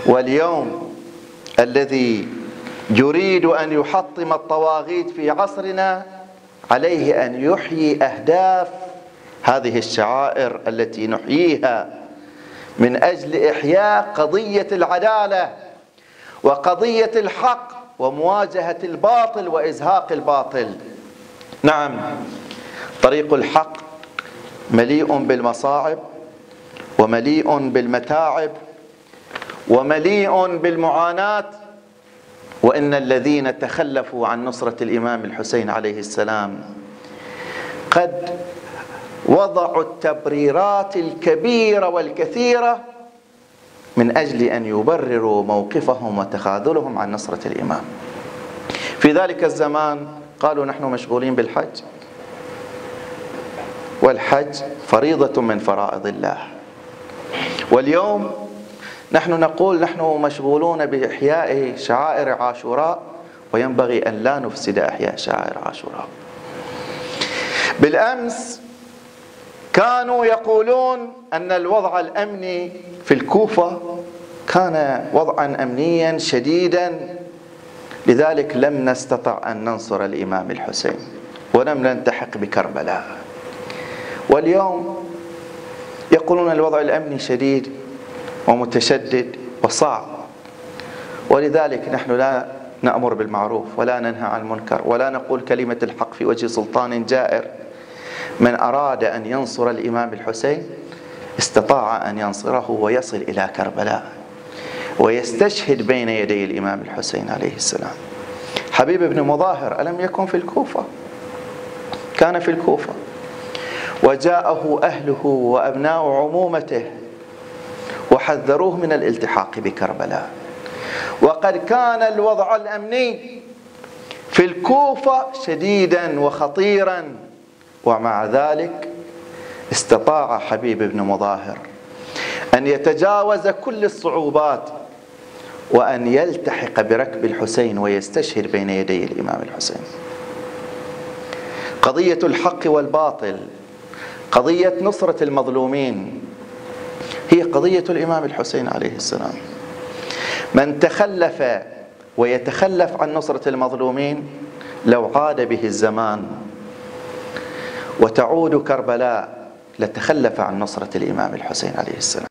واليوم الذي يريد أن يحطم الطواغيت في عصرنا عليه أن يحيي أهداف هذه الشعائر التي نحييها من أجل إحياء قضية العدالة وقضية الحق ومواجهة الباطل وإزهاق الباطل. نعم، طريق الحق مليء بالمصاعب ومليء بالمتاعب ومليء بالمعاناة، وإن الذين تخلفوا عن نصرة الإمام الحسين عليه السلام قد وضعوا التبريرات الكبيرة والكثيرة من أجل أن يبرروا موقفهم وتخاذلهم عن نصرة الإمام. في ذلك الزمان قالوا نحن مشغولين بالحج، والحج فريضة من فرائض الله. واليوم نحن نقول نحن مشغولون بإحياء شعائر عاشوراء، وينبغي أن لا نفسد إحياء شعائر عاشوراء. بالأمس كانوا يقولون أن الوضع الأمني في الكوفة كان وضعا أمنيا شديدا، لذلك لم نستطع أن ننصر الإمام الحسين ولم نلتحق بكربلاء. واليوم يقولون الوضع الأمني شديد ومتشدد وصعب، ولذلك نحن لا نأمر بالمعروف ولا ننهى عن المنكر ولا نقول كلمة الحق في وجه سلطان جائر. من أراد أن ينصر الإمام الحسين استطاع أن ينصره ويصل إلى كربلاء ويستشهد بين يدي الإمام الحسين عليه السلام. حبيب بن مظاهر ألم يكن في الكوفة؟ كان في الكوفة، وجاءه أهله وأبناء عمومته وحذروه من الالتحاق بكربلاء، وقد كان الوضع الأمني في الكوفة شديدا وخطيرا، ومع ذلك استطاع حبيب بن مظاهر أن يتجاوز كل الصعوبات وأن يلتحق بركب الحسين ويستشهد بين يدي الإمام الحسين. قضية الحق والباطل، قضية نصرة المظلومين، هي قضية الإمام الحسين عليه السلام. من تخلف ويتخلف عن نصرة المظلومين لو عاد به الزمان وتعود كربلاء لتخلف عن نصرة الإمام الحسين عليه السلام.